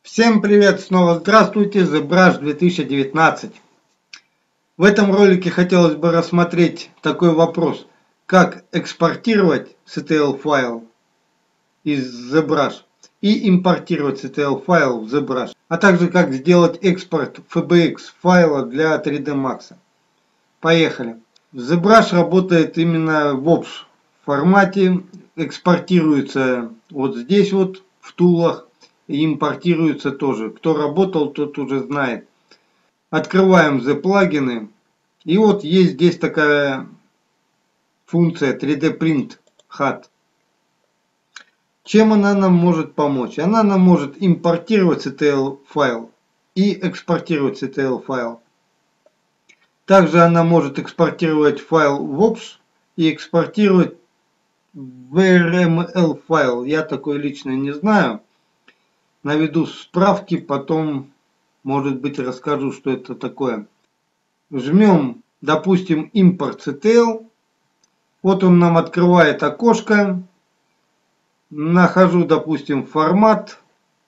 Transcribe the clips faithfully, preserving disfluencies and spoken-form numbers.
Всем привет, снова здравствуйте, ZBrush две тысячи девятнадцать. В этом ролике хотелось бы рассмотреть такой вопрос, как экспортировать си ти эл файл из ZBrush и импортировать си ти эл файл в ZBrush, а также как сделать экспорт эф би экс файла для три дэ Max. Поехали. ZBrush работает именно в о пи эс формате, экспортируется вот здесь вот в тулах. И импортируется тоже. Кто работал, тот уже знает. Открываем The плагины. И вот есть здесь такая функция три дэ Print хат. Чем она нам может помочь? Она нам может импортировать си ти эл файл и экспортировать си ти эл файл. Также она может экспортировать файл в о пи эс и экспортировать ви ар эм эл файл. Я такой лично не знаю. Наведу справки, потом, может быть, расскажу, что это такое. Жмем, допустим, импорт си ти эл. Вот он нам открывает окошко. Нахожу, допустим, формат.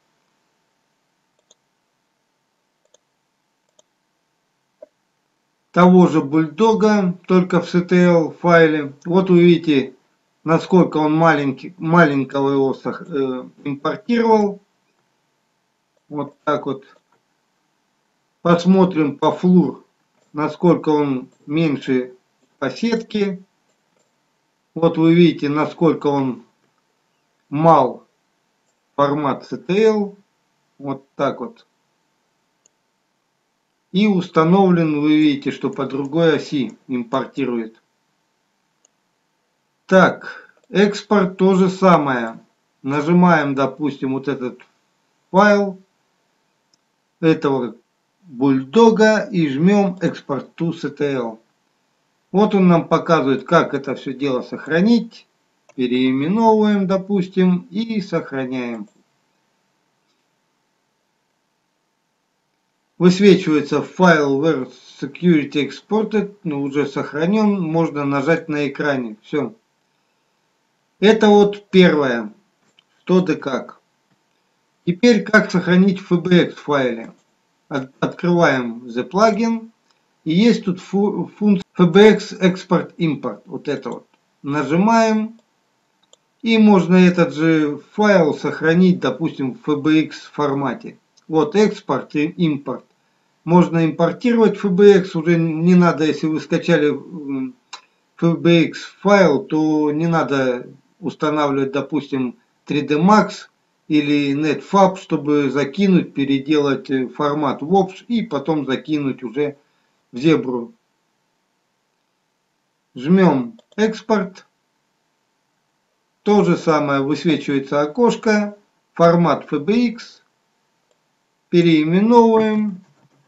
Того же бульдога, только в си ти эл файле. Вот вы видите, насколько он маленький, маленького его э, импортировал. Вот так вот. Посмотрим по флур, насколько он меньше по сетке. Вот вы видите, насколько он мал формат си ти эл. Вот так вот. И установлен, вы видите, что по другой оси импортирует. Так, экспорт то же самое. Нажимаем, допустим, вот этот файл этого бульдога и жмем экспорт to си ти эл. Вот он нам показывает, как это все дело сохранить. Переименовываем, допустим, и сохраняем. Высвечивается файл where security exported, но уже сохранен. Можно нажать на экране. Все. Это вот первое. Что да как. Теперь как сохранить в эф би экс файле. Открываем The плагин. И есть тут функция эф би экс Export Import. Вот это вот. Нажимаем. И можно этот же файл сохранить, допустим, в эф би экс формате. Вот экспорт и импорт. Можно импортировать в эф би экс. Уже не надо, если вы скачали эф би экс файл, то не надо устанавливать, допустим, три дэ Max или NetFab, чтобы закинуть, переделать формат в о пи эс и потом закинуть уже в зебру. Жмем экспорт. То же самое, высвечивается окошко. Формат эф би экс. Переименовываем.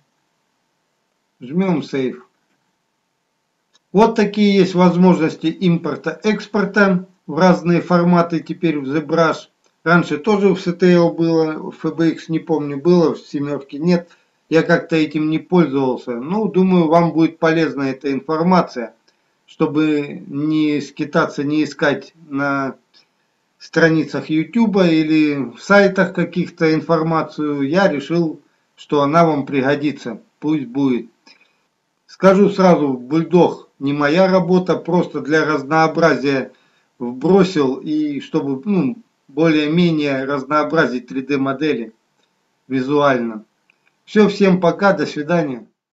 Жмем Save. Вот такие есть возможности импорта-экспорта в разные форматы теперь в ZBrush. Раньше тоже в си ти эл было, в эф би экс не помню было, в семерке нет. Я как-то этим не пользовался. Ну, думаю, вам будет полезна эта информация, чтобы не скитаться, не искать на страницах YouTube или в сайтах каких-то информацию. Я решил, что она вам пригодится. Пусть будет. Скажу сразу, бульдог не моя работа, просто для разнообразия вбросил и чтобы, ну, более-менее разнообразить три дэ модели визуально. Все, всем пока, до свидания.